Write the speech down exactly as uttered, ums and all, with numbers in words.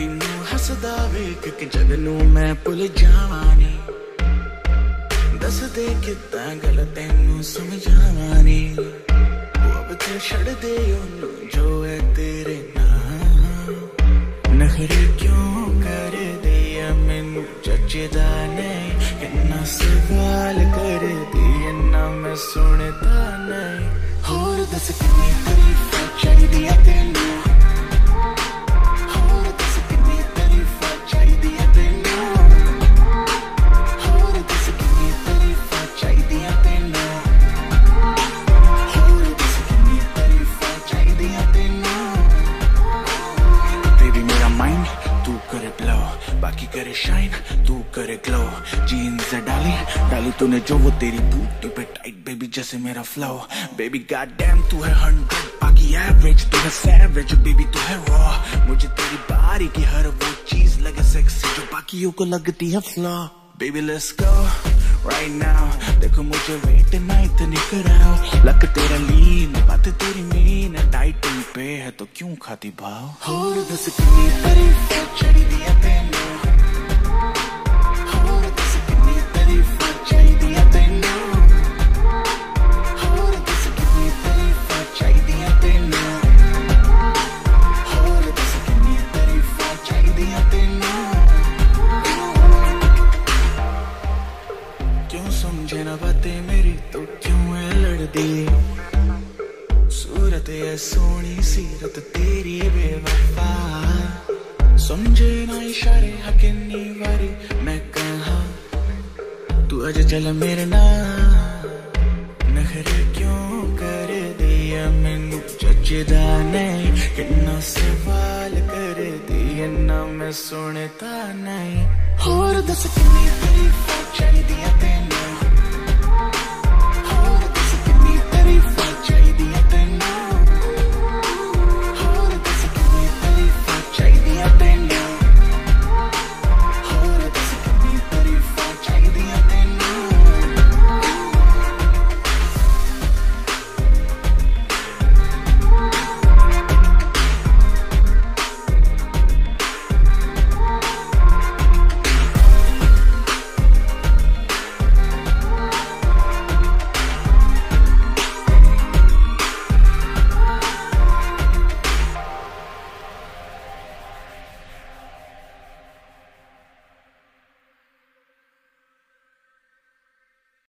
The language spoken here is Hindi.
मैनू हसदा वेख के जग नू मैं भुल जावां नी। दस दे किदां गल तैनू समझावां नी। अब ते छड़ दे ओनू जो है तेरे नाम। नखरे क्यों कर दिया मैनू जचदा नहीं। किन्ना सवाल कर दिया ना मैं सुनदा नहीं। होर दस किन्नी तारीफां चाहिदियां तैनू। होर दस किन्नी तारीफां चाहिदियां तैनू। होर दस किन्नी तारीफां चाहिदियां तैनू। होर दस किन्नी तारीफां चाहिदियां तैनू। बेबी मेरा माइंड तू करे ब्लो, बाकी करे शाइन तू करे ग्लो। जीन्स डाली डाली तूने जो वो तेरी बूटी पे टाइट बेबी जैसे मेरा फ्लो। बेबी गॉड डैम तू है हंड्रेड बाकी एवरेज तू है सैवेज। बेबी तू है रॉ मुझे तेरी बारी की हर वो चीज लगे सेक्सी जो बाकियों को लगती है flaw. Baby let's go right now. देखो मुझे वेट ना इतनी कराओ। लक तेरा लीन बात तेरी मीन डाइटिंग पे है तो क्यों खाती भाव। होर दस किन्नी तारीफां चाहिदियां तैनू। होर दस किन्नी तारीफां चाहिदियां तैनू। होर दस किन्नी तारीफां चाहिदियां तैनू। होर दस किन्नी तारीफां चाहिदियां तैनू। क्यों समझे ना बातें मेरी तो क्यों है लड़दी। सूरत है सोनी सीरत तेरी बेवफा। समझे ना इशारे हकिन्नी वारी मैं कहा तू अज चल मेरे नाल। नखरे क्यों कर दिया मैनू जचदा नहीं। किन्ना सवाल कर दिया ना मैं सुनता नहीं। होर दस किन्नी तारीफां चाहिदियां तैनू।